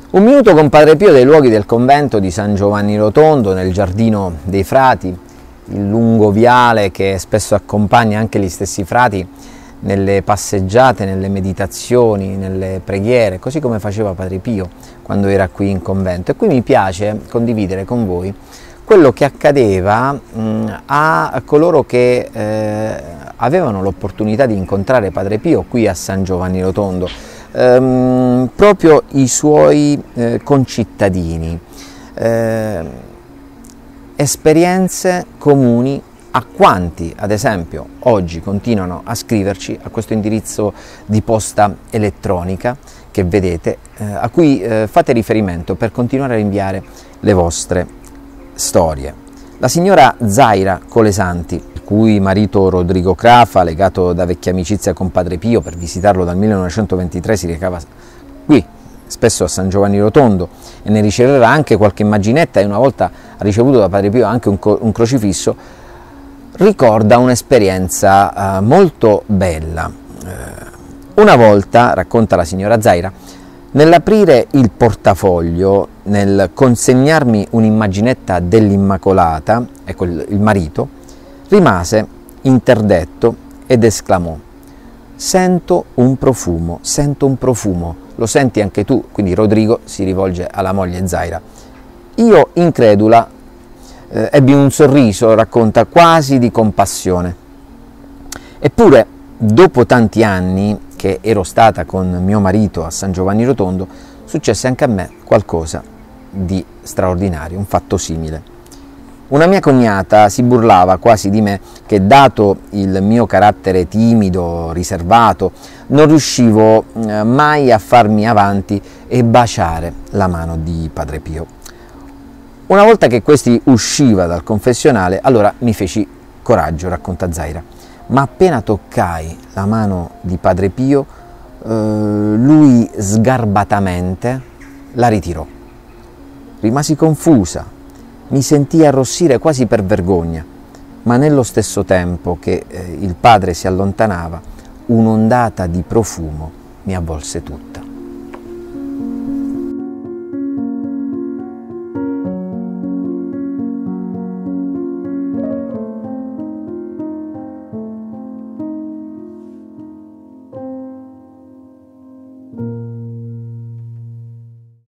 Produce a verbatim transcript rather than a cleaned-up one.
Un minuto con Padre Pio dai luoghi del convento di San Giovanni Rotondo, nel giardino dei frati, il lungo viale che spesso accompagna anche gli stessi frati nelle passeggiate, nelle meditazioni, nelle preghiere, così come faceva Padre Pio quando era qui in convento. E qui mi piace condividere con voi quello che accadeva mh, a coloro che eh, avevano l'opportunità di incontrare Padre Pio qui a San Giovanni Rotondo. Ehm, proprio i suoi eh, concittadini, eh, esperienze comuni a quanti, ad esempio, oggi continuano a scriverci a questo indirizzo di posta elettronica che vedete, eh, a cui eh, fate riferimento per continuare a inviare le vostre storie. La signora Zaira Colesanti, il cui marito Rodrigo Crafa, legato da vecchia amicizia con Padre Pio, per visitarlo dal millenovecentoventitré si recava qui, spesso a San Giovanni Rotondo, e ne riceveva anche qualche immaginetta, e una volta ha ricevuto da Padre Pio anche un, un crocifisso, ricorda un'esperienza uh, molto bella. Uh, una volta, racconta la signora Zaira, nell'aprire il portafoglio, nel consegnarmi un'immaginetta dell'Immacolata, ecco il, il marito, rimase interdetto ed esclamò: sento un profumo, sento un profumo, lo senti anche tu? Quindi Rodrigo si rivolge alla moglie Zaira. Io, incredula, eh, ebbi un sorriso, racconta, quasi di compassione. Eppure, dopo tanti anni che ero stata con mio marito a San Giovanni Rotondo, successe anche a me qualcosa di straordinario, un fatto simile. Una mia cognata si burlava quasi di me che, dato il mio carattere timido, riservato, non riuscivo eh, mai a farmi avanti e baciare la mano di Padre Pio. Una volta che questi usciva dal confessionale, allora mi feci coraggio, racconta Zaira, ma appena toccai la mano di Padre Pio, eh, lui sgarbatamente la ritirò. Rimasi confusa, mi sentii arrossire quasi per vergogna, ma nello stesso tempo che eh, il padre si allontanava, un'ondata di profumo mi avvolse tutta.